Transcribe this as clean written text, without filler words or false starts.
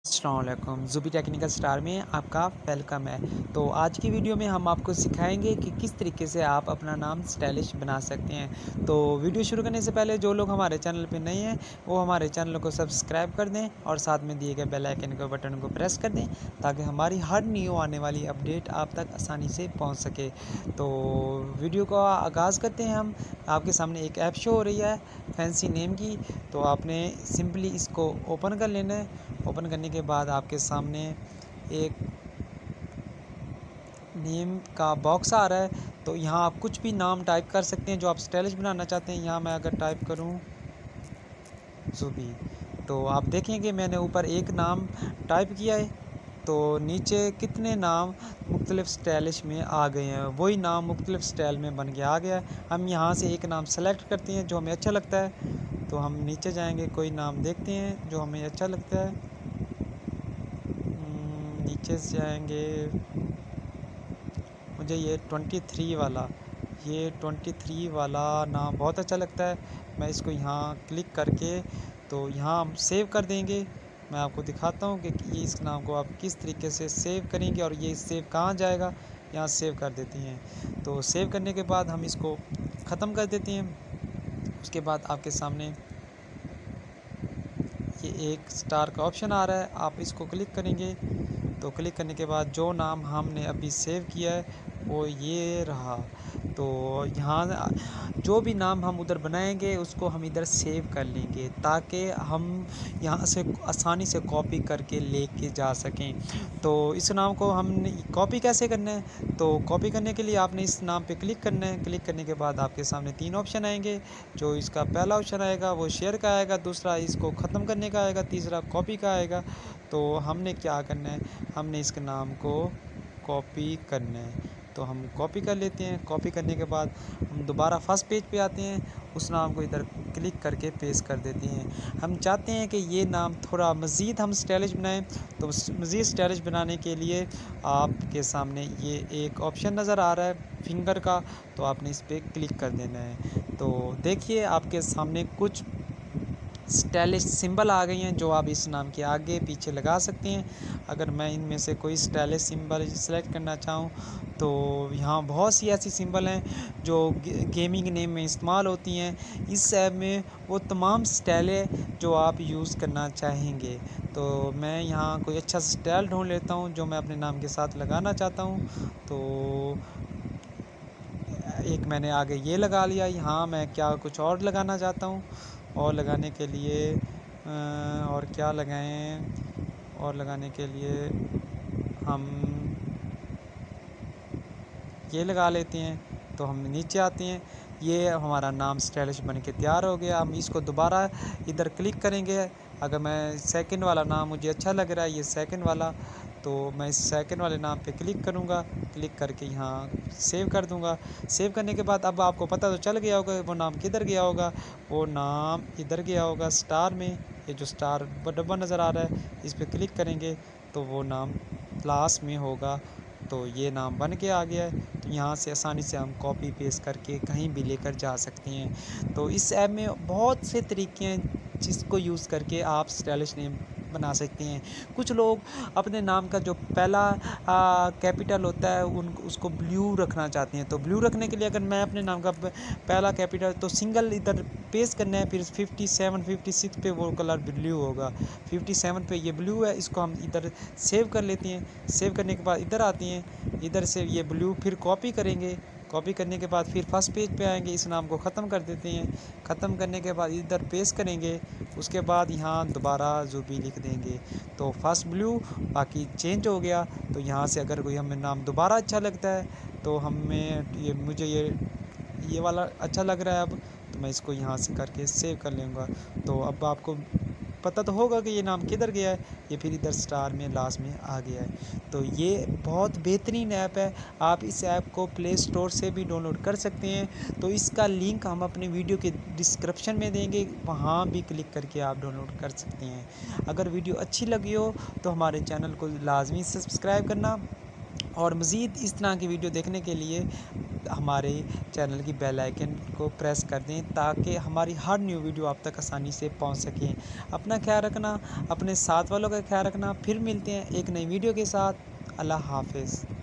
अस्सलामुअलैकुम ज़ुबी technical star में आपका वेलकम है। तो आज की वीडियो में हम आपको सिखाएंगे कि किस तरीके से आप अपना नाम स्टाइलिश बना सकते हैं। तो वीडियो शुरू करने से पहले जो लोग हमारे चैनल पे नए हैं वो हमारे चैनल को सब्सक्राइब कर दें और साथ में दिए गए बेल आइकन के बटन को प्रेस कर दें ताकि हमारी हर न्यू आने वाली अपडेट आप तक आसानी से पहुँच सके। तो वीडियो का आगाज़ करते हैं हम। आपके सामने एक ऐप शो हो रही है फैंसी नेम की, तो आपने सिंपली इसको ओपन कर लेना है। ओपन करने के बाद आपके सामने एक नेम का बॉक्स आ रहा है, तो यहाँ आप कुछ भी नाम टाइप कर सकते हैं जो आप स्टाइलिश बनाना चाहते हैं। यहाँ मैं अगर टाइप करूँ ज़ुबी, तो आप देखेंगे मैंने ऊपर एक नाम टाइप किया है, तो नीचे कितने नाम मुख्तलिफ़ स्टाइलिश में आ गए हैं, वही नाम मुख्तलिफ़ स्टाइल में बन के आ गया है। हम यहाँ से एक नाम सेलेक्ट करते हैं जो हमें अच्छा लगता है, तो हम नीचे जाएंगे, कोई नाम देखते हैं जो हमें अच्छा लगता है। नीचे से जाएंगे, मुझे ये 23 वाला नाम बहुत अच्छा लगता है। मैं इसको यहाँ क्लिक करके तो यहाँ हम सेव कर देंगे। मैं आपको दिखाता हूँ कि ये इस नाम को आप किस तरीके से सेव करेंगे और ये सेव कहाँ जाएगा। यहाँ सेव कर देती हैं, तो सेव करने के बाद हम इसको ख़त्म कर देते हैं। उसके बाद आपके सामने ये एक स्टार का ऑप्शन आ रहा है, आप इसको क्लिक करेंगे, तो क्लिक करने के बाद जो नाम हमने अभी सेव किया है वो ये रहा। तो यहाँ जो भी नाम हम उधर बनाएंगे उसको हम इधर सेव कर लेंगे ताकि हम यहाँ से आसानी से कॉपी करके लेके जा सकें। तो इस नाम को हमने कॉपी कैसे करना है, तो कॉपी करने के लिए आपने इस नाम पे क्लिक करना है। क्लिक करने के बाद आपके सामने 3 ऑप्शन आएंगे। जो इसका पहला ऑप्शन आएगा वो शेयर का आएगा, दूसरा इसको ख़त्म करने का आएगा, तीसरा कॉपी का आएगा। तो हमने क्या करना है, हमने इसके नाम को कॉपी करना है, तो हम कॉपी कर लेते हैं। कॉपी करने के बाद हम दोबारा फर्स्ट पेज पे आते हैं, उस नाम को इधर क्लिक करके पेस्ट कर देते हैं। हम चाहते हैं कि ये नाम थोड़ा मज़ीद हम स्टाइलिश बनाएं, तो मज़ीद स्टाइलिश बनाने के लिए आपके सामने ये एक ऑप्शन नज़र आ रहा है फिंगर का, तो आपने इस पर क्लिक कर देना है। तो देखिए आपके सामने कुछ स्टाइलिश सिंबल आ गई हैं जो आप इस नाम के आगे पीछे लगा सकते हैं। अगर मैं इनमें से कोई स्टाइलिश सिंबल सेलेक्ट करना चाहूँ तो यहाँ बहुत सी ऐसी सिंबल हैं जो गेमिंग नेम में इस्तेमाल होती हैं। इस ऐप में वो तमाम स्टाइल है जो आप यूज़ करना चाहेंगे। तो मैं यहाँ कोई अच्छा स्टाइल ढूंढ लेता हूँ जो मैं अपने नाम के साथ लगाना चाहता हूँ। तो एक मैंने आगे ये लगा लिया। यहाँ मैं क्या कुछ और लगाना चाहता हूँ, और लगाने के लिए और क्या लगाएं, और लगाने के लिए हम ये लगा लेते हैं। तो हम नीचे आते हैं, ये हमारा नाम स्टाइलिश बन के तैयार हो गया। हम इसको दोबारा इधर क्लिक करेंगे। अगर मैं सेकंड वाला नाम मुझे अच्छा लग रहा है, ये सेकंड वाला, तो मैं इस सेकंड वाले नाम पे क्लिक करूँगा। क्लिक करके यहाँ सेव कर दूँगा। सेव करने के बाद अब आपको पता तो चल गया होगा वो नाम किधर गया होगा। वो नाम इधर गया होगा स्टार में, ये जो स्टार डब्बा नज़र आ रहा है इस पर क्लिक करेंगे तो वो नाम लास्ट में होगा। तो ये नाम बन के आ गया है, तो यहाँ से आसानी से हम कॉपी पेस्ट करके कहीं भी लेकर जा सकते हैं। तो इस ऐप में बहुत से तरीके हैं जिसको यूज़ करके आप स्टाइलिश नेम बना सकते हैं। कुछ लोग अपने नाम का जो पहला कैपिटल होता है उसको ब्लू रखना चाहते हैं। तो ब्लू रखने के लिए अगर मैं अपने नाम का पहला कैपिटल तो सिंगल इधर पेस्ट करना है, फिर 57 56 पे वो कलर ब्लू होगा। 57 पे ये ब्लू है, इसको हम इधर सेव कर लेते हैं। सेव करने के बाद इधर आते हैं, इधर से ये ब्लू फिर कॉपी करेंगे। कॉपी करने के बाद फिर फर्स्ट पेज पे आएंगे, इस नाम को ख़त्म कर देते हैं। ख़त्म करने के बाद इधर पेस्ट करेंगे, उसके बाद यहाँ दोबारा ज़ुबी लिख देंगे। तो फर्स्ट ब्लू बाकी चेंज हो गया। तो यहाँ से अगर कोई हमें नाम दोबारा अच्छा लगता है तो मुझे ये वाला अच्छा लग रहा है अब, तो मैं इसको यहाँ से करके सेव कर लूँगा। तो अब आपको पता तो होगा कि ये नाम किधर गया है, ये फिर इधर स्टार में लास्ट में आ गया है। तो ये बहुत बेहतरीन ऐप है, आप इस ऐप को प्ले स्टोर से भी डाउनलोड कर सकते हैं। तो इसका लिंक हम अपने वीडियो के डिस्क्रिप्शन में देंगे, वहाँ भी क्लिक करके आप डाउनलोड कर सकते हैं। अगर वीडियो अच्छी लगी हो तो हमारे चैनल को लाजमी सब्सक्राइब करना, और मज़ीद इस तरह की वीडियो देखने के लिए हमारे चैनल की बेल आइकन को प्रेस कर दें ताकि हमारी हर न्यू वीडियो आप तक आसानी से पहुंच सकें। अपना ख्याल रखना, अपने साथ वालों का ख्याल रखना। फिर मिलते हैं एक नई वीडियो के साथ। अल्लाह हाफ़िज़।